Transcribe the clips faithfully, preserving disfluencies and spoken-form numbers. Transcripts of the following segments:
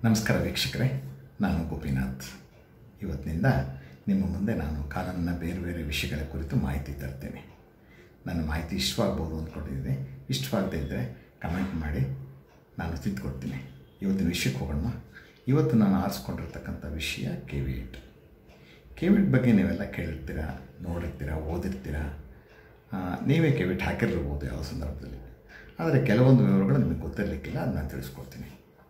ನಮಸ್ಕಾರ ವೀಕ್ಷಕರೇ, ನಾನು ಗೋಪಿನಾಥ್. ಇವತ್ತಿನಿಂದ ನಿಮ್ಮ ಮುಂದೆ ನಾನು ಕಾನೂನಿನ ಬೇರೆ ಬೇರೆ ವಿಷಯಗಳ ಕುರಿತು ಮಾಹಿತಿ ತರ್ತೇನೆ. ನನ್ನ ಮಾಹಿತಿ ಇಷ್ಟವಾಗ್ಬೋದು ಅಂದ್ಕೊಂಡಿದ್ದೀನಿ. ಇಷ್ಟವಾಗದೇ ಇದ್ದರೆ ಕಮೆಂಟ್ ಮಾಡಿ, ನಾನು ತಿದ್ದುಕೊಡ್ತೀನಿ. ಇವತ್ತಿನ ವಿಷಯಕ್ಕೆ ಹೋಗೋಣ. ಇವತ್ತು ನಾನು ಆರಿಸ್ಕೊಂಡಿರ್ತಕ್ಕಂಥ ವಿಷಯ ಕೇವಿಯಟ್. ಕೇವಿಯಟ್ ಬಗ್ಗೆ ನೀವೆಲ್ಲ ಕೇಳಿರ್ತೀರ, ನೋಡಿರ್ತೀರ, ಓದಿರ್ತೀರ. ನೀವೇ ಕೇವಿಯಟ್ ಹಾಕಿರ್ಬೋದು ಯಾವ ಸಂದರ್ಭದಲ್ಲಿ. ಆದರೆ ಕೆಲವೊಂದು ವಿವರಗಳು ನಿಮಗೆ ಗೊತ್ತಿರಲಿಕ್ಕಿಲ್ಲ, ಅದು ನಾನು ತಿಳಿಸ್ಕೊಡ್ತೀನಿ.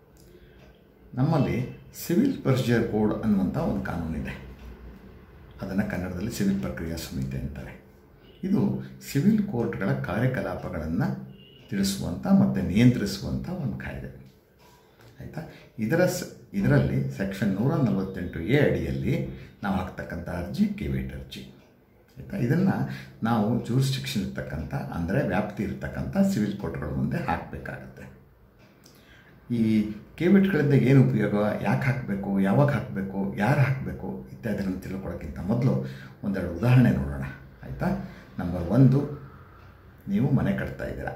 ನಮ್ಮಲ್ಲಿ ಸಿವಿಲ್ ಪ್ರೊಸೀಜರ್ ಕೋಡ್ ಅನ್ನುವಂಥ ಒಂದು ಕಾನೂನಿದೆ. ಅದನ್ನು ಕನ್ನಡದಲ್ಲಿ ಸಿವಿಲ್ ಪ್ರಕ್ರಿಯಾ ಸಂಹಿತೆ ಅಂತಾರೆ. ಇದು ಸಿವಿಲ್ ಕೋರ್ಟ್ಗಳ ಕಾರ್ಯಕಲಾಪಗಳನ್ನು ತಿಳಿಸುವಂಥ ಮತ್ತು ನಿಯಂತ್ರಿಸುವಂಥ ಒಂದು ಕಾಯ್ದೆ. ಆಯಿತಾ. ಇದರ ಸ ಇದರಲ್ಲಿ ಸೆಕ್ಷನ್ ನೂರ ನಲವತ್ತೆಂಟು ಎ ಅಡಿಯಲ್ಲಿ ನಾವು ಹಾಕ್ತಕ್ಕಂಥ ಅರ್ಜಿ ಕೇವಿಯಟ್ ಅರ್ಜಿ. ಆಯಿತಾ. ಇದನ್ನು ನಾವು ಜೂರಿಸ್ಡಿಕ್ಷನ್ ಇರ್ತಕ್ಕಂಥ, ಅಂದರೆ ವ್ಯಾಪ್ತಿ ಇರ್ತಕ್ಕಂಥ ಸಿವಿಲ್ ಕೋರ್ಟ್ಗಳ ಮುಂದೆ ಹಾಕಬೇಕಾಗತ್ತೆ. ಈ ಕೇವಿಯಟ್ಗಳಿಂದ ಏನು ಉಪಯೋಗ, ಯಾಕೆ ಹಾಕಬೇಕು, ಯಾವಾಗ ಹಾಕಬೇಕು, ಯಾರು ಹಾಕಬೇಕು ಇತ್ಯಾದಿಗಳನ್ನು ತಿಳ್ಕೊಳ್ಳೋಕ್ಕಿಂತ ಮೊದಲು ಒಂದೆರಡು ಉದಾಹರಣೆ ನೋಡೋಣ. ಆಯಿತಾ. ನಂಬರ್ ಒಂದು, ನೀವು ಮನೆ ಕಟ್ತಾ ಇದ್ದೀರಾ.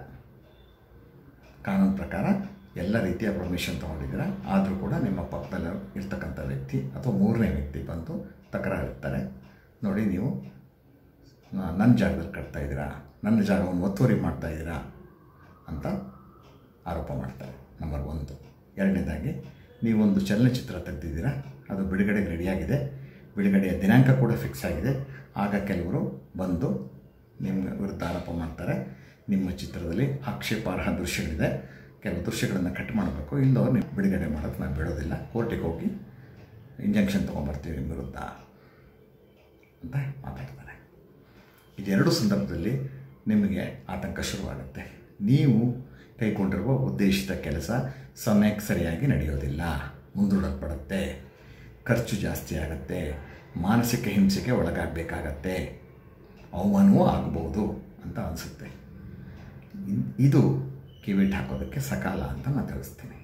ಕಾನೂನು ಪ್ರಕಾರ ಎಲ್ಲ ರೀತಿಯ ಪರ್ಮಿಷನ್ ತೊಗೊಂಡಿದ್ದೀರಾ. ಆದರೂ ಕೂಡ ನಿಮ್ಮ ಪಕ್ಕದಲ್ಲಿ ಇರ್ತಕ್ಕಂಥ ವ್ಯಕ್ತಿ ಅಥವಾ ಮೂರನೇ ವ್ಯಕ್ತಿ ಬಂದು ತಕರಾರಿರ್ತಾರೆ. ನೋಡಿ, ನೀವು ನನ್ನ ಜಾಗದಲ್ಲಿ ಕಟ್ತಾ ಇದ್ದೀರಾ, ನನ್ನ ಜಾಗವನ್ನು ಒತ್ತುವರಿ ಮಾಡ್ತಾಯಿದ್ದೀರಾ ಅಂತ ಆರೋಪ ಮಾಡ್ತಾರೆ. ನಂಬರ್ ಒಂದು. ಎರಡನೇದಾಗಿ, ನೀವೊಂದು ಚಲನಚಿತ್ರ ತೆಗೆದಿದ್ದೀರಾ, ಅದು ಬಿಡುಗಡೆಗೆ ರೆಡಿಯಾಗಿದೆ, ಬಿಡುಗಡೆಯ ದಿನಾಂಕ ಕೂಡ ಫಿಕ್ಸ್ ಆಗಿದೆ. ಆಗ ಕೆಲವರು ಬಂದು ನಿಮ್ಮ ವಿರುದ್ಧ ಆರೋಪ ಮಾಡ್ತಾರೆ, ನಿಮ್ಮ ಚಿತ್ರದಲ್ಲಿ ಆಕ್ಷೇಪಾರ್ಹ ದೃಶ್ಯಗಳಿದೆ, ಕೆಲವು ದೃಶ್ಯಗಳನ್ನು ಕಟ್ ಮಾಡಬೇಕು, ಇಲ್ಲೋ ನೀವು ಬಿಡುಗಡೆ ಮಾಡೋದು ನಾವು ಬಿಡೋದಿಲ್ಲ, ಕೋರ್ಟಿಗೆ ಹೋಗಿ ಇಂಜೆಕ್ಷನ್ ತೊಗೊಂಬರ್ತೀವಿ ನಿಮ್ಮ ವಿರುದ್ಧ ಅಂತ ಮಾತಾಡ್ತಾರೆ. ಇದೆರಡು ಸಂದರ್ಭದಲ್ಲಿ ನಿಮಗೆ ಆತಂಕ ಶುರುವಾಗುತ್ತೆ. ನೀವು ಕೈಗೊಂಡಿರುವ ಉದ್ದೇಶಿತ ಕೆಲಸ ಸಮಯಕ್ಕೆ ಸರಿಯಾಗಿ ನಡೆಯೋದಿಲ್ಲ, ಮುಂದೂಡಲ್ಪಡುತ್ತೆ, ಖರ್ಚು ಜಾಸ್ತಿ ಆಗುತ್ತೆ, ಮಾನಸಿಕ ಹಿಂಸೆಗೆ ಒಳಗಾಗಬೇಕಾಗತ್ತೆ, ಅವಮಾನವೂ ಆಗಬಹುದು ಅಂತ ಅನಿಸುತ್ತೆ. ಇದು ಕೇವಿಯಟ್ ಹಾಕೋದಕ್ಕೆ ಸಕಾಲ ಅಂತ ನಾನು ತಿಳಿಸ್ತೀನಿ.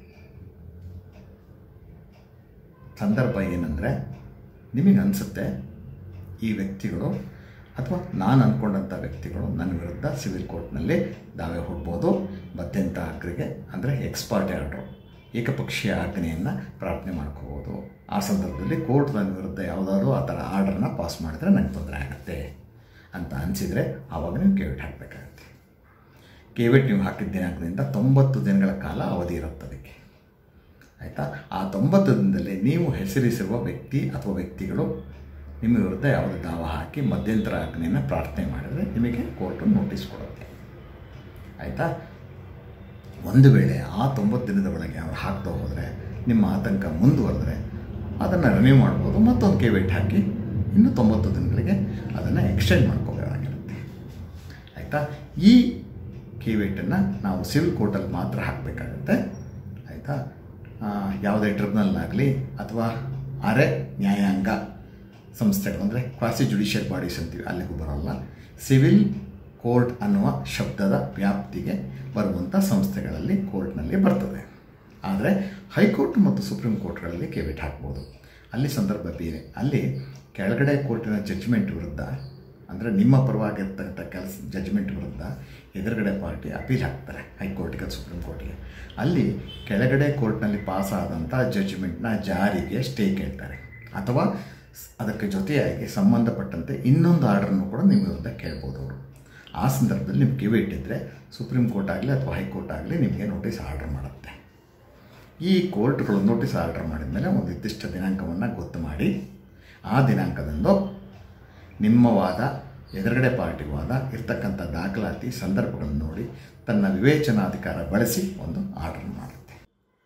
ಸಂದರ್ಭ ಏನಂದರೆ, ನಿಮಗೆ ಅನಿಸುತ್ತೆ ಈ ವ್ಯಕ್ತಿಗಳು ಅಥವಾ ನಾನು ಅಂದ್ಕೊಂಡಂಥ ವ್ಯಕ್ತಿಗಳು ನನ್ನ ವಿರುದ್ಧ ಸಿವಿಲ್ ಕೋರ್ಟ್ನಲ್ಲಿ ದಾವೆ ಹೂಡ್ಬೋದು, ಮಧ್ಯಂತರ ಅಂದರೆ ಎಕ್ಸ್ಪಾರ್ಟೆ ಆರ್ಡ್ರು, ಏಕಪಕ್ಷೀಯ ಆಜ್ಞೆಯನ್ನು ಪ್ರಾರ್ಥನೆ ಮಾಡ್ಕೋಬೋದು. ಆ ಸಂದರ್ಭದಲ್ಲಿ ಕೋರ್ಟ್ ನನ್ನ ವಿರುದ್ಧ ಯಾವುದಾದ್ರೂ ಆ ಥರ ಆರ್ಡ್ರನ್ನ ಪಾಸ್ ಮಾಡಿದ್ರೆ ನನಗೆ ತೊಂದರೆ ಆಗುತ್ತೆ ಅಂತ ಅನಿಸಿದರೆ ಆವಾಗ ನೀವು ಕೇವಿಯಟ್ ಹಾಕಬೇಕಾಗತ್ತೆ. ಕೇವಿಯಟ್ ನೀವು ಹಾಕಿದ ದಿನಾಂಕದಿಂದ ತೊಂಬತ್ತು ದಿನಗಳ ಕಾಲ ಅವಧಿ ಇರುತ್ತೆ ಅದಕ್ಕೆ. ಆಯಿತಾ. ಆ ತೊಂಬತ್ತು ದಿನದಲ್ಲಿ ನೀವು ಹೆಸರಿಸಿರುವ ವ್ಯಕ್ತಿ ಅಥವಾ ವ್ಯಕ್ತಿಗಳು ನಿಮ್ಮ ವಿರುದ್ಧ ಯಾವುದೇ ದಾವ ಹಾಕಿ ಮಧ್ಯಂತರ ಆಜ್ಞೆಯನ್ನು ಪ್ರಾರ್ಥನೆ ಮಾಡಿದರೆ ನಿಮಗೆ ಕೋರ್ಟು ನೋಟಿಸ್ ಕೊಡುತ್ತೆ. ಆಯಿತಾ. ಒಂದು ವೇಳೆ ಆ ತೊಂಬತ್ತು ದಿನದ ಒಳಗೆ ಅವ್ರು ಹಾಕ್ತಾ ಹೋದರೆ, ನಿಮ್ಮ ಆತಂಕ ಮುಂದುವರೆದರೆ ಅದನ್ನು ರಿನ್ಯೂ ಮಾಡ್ಬೋದು, ಮತ್ತೊಂದು ಕೇವಿಯಟ್ ಹಾಕಿ ಇನ್ನು ತೊಂಬತ್ತು ದಿನಗಳಿಗೆ ಅದನ್ನು ಎಕ್ಸ್ಟೆಂಡ್ ಮಾಡ್ಕೋಬೇಕಾಗಿರುತ್ತೆ. ಆಯಿತಾ. ಈ ಕೇವಿಯಟನ್ನು ನಾವು ಸಿವಿಲ್ ಕೋರ್ಟಲ್ಲಿ ಮಾತ್ರ ಹಾಕಬೇಕಾಗತ್ತೆ. ಆಯಿತಾ. ಯಾವುದೇ ಟ್ರಿಬ್ಯುನಲ್ನಾಗಲಿ ಅಥವಾ ಅರೆ ನ್ಯಾಯಾಂಗ ಸಂಸ್ಥೆಗಳು, ಅಂದರೆ ಕ್ವಾಸಿ ಜುಡಿಷಿಯಲ್ ಬಾಡೀಸ್ ಅಂತೀವಿ, ಅಲ್ಲಿಗೂ ಬರೋಲ್ಲ. ಸಿವಿಲ್ ಕೋರ್ಟ್ ಅನ್ನುವ ಶಬ್ದದ ವ್ಯಾಪ್ತಿಗೆ ಬರುವಂಥ ಸಂಸ್ಥೆಗಳಲ್ಲಿ ಕೋರ್ಟ್ನಲ್ಲಿ ಬರ್ತದೆ. ಆದರೆ ಹೈಕೋರ್ಟ್ ಮತ್ತು ಸುಪ್ರೀಂ ಕೋರ್ಟ್ಗಳಲ್ಲಿ ಕೇವಿಯಟ್ ಹಾಕ್ಬೋದು. ಅಲ್ಲಿ ಸಂದರ್ಭ ಬೇರೆ. ಅಲ್ಲಿ ಕೆಳಗಡೆ ಕೋರ್ಟಿನ ಜಡ್ಜ್ಮೆಂಟ್ ವಿರುದ್ಧ, ಅಂದರೆ ನಿಮ್ಮ ಪರವಾಗಿರ್ತಕ್ಕಂಥ ಕೆಲಸ ಜಡ್ಜ್ಮೆಂಟ್ ವಿರುದ್ಧ ಎದುರುಗಡೆ ಪಾರ್ಟಿ ಅಪೀಲ್ ಹಾಕ್ತಾರೆ ಹೈಕೋರ್ಟಿಗೆ, ಸುಪ್ರೀಂ ಕೋರ್ಟಿಗೆ. ಅಲ್ಲಿ ಕೆಳಗಡೆ ಕೋರ್ಟ್ನಲ್ಲಿ ಪಾಸಾದಂಥ ಜಡ್ಜ್ಮೆಂಟ್ನ ಜಾರಿಗೆ ಸ್ಟೇ ಕೇಳ್ತಾರೆ, ಅಥವಾ ಅದಕ್ಕೆ ಜೊತೆಯಾಗಿ ಸಂಬಂಧಪಟ್ಟಂತೆ ಇನ್ನೊಂದು ಆರ್ಡ್ರನ್ನು ಕೂಡ ನಿಮ್ಮ ವಿರುದ್ಧ ಕೇಳ್ಬೋದು ಅವರು. ಆ ಸಂದರ್ಭದಲ್ಲಿ ನಿಮ್ಗೆ ಕೇವಿಯಟ್ ಇದ್ದರೆ ಸುಪ್ರೀಂ ಕೋರ್ಟ್ ಆಗಲಿ ಅಥವಾ ಹೈಕೋರ್ಟ್ ಆಗಲಿ ನಿಮಗೆ ನೋಟಿಸ್ ಆರ್ಡರ್ ಮಾಡುತ್ತೆ. ಈ ಕೋರ್ಟ್ಗಳು ನೋಟಿಸ್ ಆರ್ಡರ್ ಮಾಡಿದ ಮೇಲೆ ಒಂದು ನಿರ್ದಿಷ್ಟ ದಿನಾಂಕವನ್ನು ಗೊತ್ತು ಮಾಡಿ, ಆ ದಿನಾಂಕದಂದು ನಿಮ್ಮ ವಾದ, ಎದುರುಗಡೆ ಪಾರ್ಟಿ ವಾದ, ಇರ್ತಕ್ಕಂಥ ದಾಖಲಾತಿ, ಸಂದರ್ಭಗಳನ್ನು ನೋಡಿ ತನ್ನ ವಿವೇಚನಾಧಿಕಾರ ಬಳಸಿ ಒಂದು ಆರ್ಡರ್ ಮಾಡುತ್ತೆ.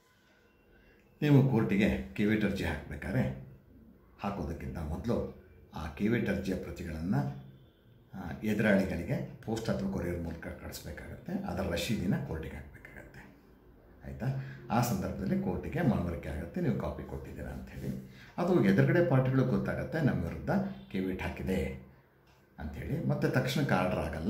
ನೀವು ಕೋರ್ಟಿಗೆ ಕೇವಿಯಟ್ ಅರ್ಜಿ ಹಾಕಬೇಕಾದ್ರೆ ಹಾಕೋದಕ್ಕಿಂತ ಮೊದಲು ಆ ಕೇವಿಯಟ್ ಅರ್ಜಿಯ ಪ್ರತಿಗಳನ್ನು ಎದುರಾಳಿಗಳಿಗೆ ಪೋಸ್ಟ್ ಅಥವಾ ಕೊರಿಯರ್ ಮೂಲಕ ಕಳಿಸ್ಬೇಕಾಗತ್ತೆ. ಅದರ ರಶೀದಿನ ಕೋರ್ಟಿಗೆ ಹಾಕಬೇಕಾಗತ್ತೆ. ಆಯಿತಾ. ಆ ಸಂದರ್ಭದಲ್ಲಿ ಕೋರ್ಟಿಗೆ ಮನವರಿಕೆ ಆಗುತ್ತೆ ನೀವು ಕಾಪಿ ಕೊಟ್ಟಿದ್ದೀರಾ ಅಂಥೇಳಿ. ಅದು ಎದುರುಗಡೆ ಪಾರ್ಟಿಗಳಿಗೆ ಗೊತ್ತಾಗುತ್ತೆ ನಮ್ಮ ವಿರುದ್ಧ ಕೇವಿಯಟ್ ಹಾಕಿದೆ ಅಂಥೇಳಿ. ಮತ್ತು ತಕ್ಷಣಕ್ಕೆ ಆರ್ಡ್ರ್ ಆಗಲ್ಲ,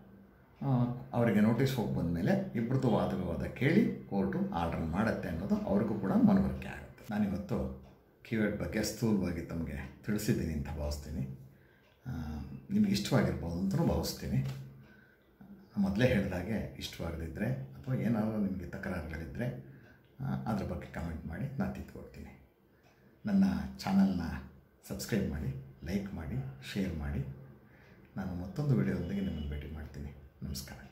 ಅವರಿಗೆ ನೋಟಿಸ್ ಹೋಗಿ ಬಂದಮೇಲೆ ಇಬ್ಬರದ್ದು ವಾದ ವಿವಾದ ಕೇಳಿ ಕೋರ್ಟು ಆರ್ಡರ್ ಮಾಡುತ್ತೆ ಅನ್ನೋದು ಅವ್ರಿಗೂ ಕೂಡ ಮನವರಿಕೆ ಆಗುತ್ತೆ. ನಾನಿವತ್ತು ಕೇವಿಯಟ್ ಬಗ್ಗೆ ಸ್ಥೂಲವಾಗಿ ತಮಗೆ ತಿಳಿಸಿದ್ದೀನಿ ಅಂತ ಭಾವಿಸ್ತೀನಿ. ನಿಮಗೆ ಇಷ್ಟವಾಗಿರ್ಬೋದು ಅಂತಲೂ ಭಾವಿಸ್ತೀನಿ. ಮೊದಲೇ ಹೇಳಿದಾಗೆ ಇಷ್ಟವಾಗದಿದ್ದರೆ ಅಥವಾ ಏನಾದರೂ ನಿಮಗೆ ತಕರಾರುಗಳಿದ್ದರೆ ಅದ್ರ ಬಗ್ಗೆ ಕಮೆಂಟ್ ಮಾಡಿ ನಾನು ತಿದ್ಕೊಡ್ತೀನಿ. ನನ್ನ ಚಾನಲ್ನ ಸಬ್ಸ್ಕ್ರೈಬ್ ಮಾಡಿ, ಲೈಕ್ ಮಾಡಿ, ಶೇರ್ ಮಾಡಿ. ನಾನು ಮತ್ತೊಂದು ವಿಡಿಯೋದೊಂದಿಗೆ ನಿಮ್ಮನ್ನು ಭೇಟಿ ಮಾಡ್ತೀನಿ. ನಮಸ್ಕಾರ.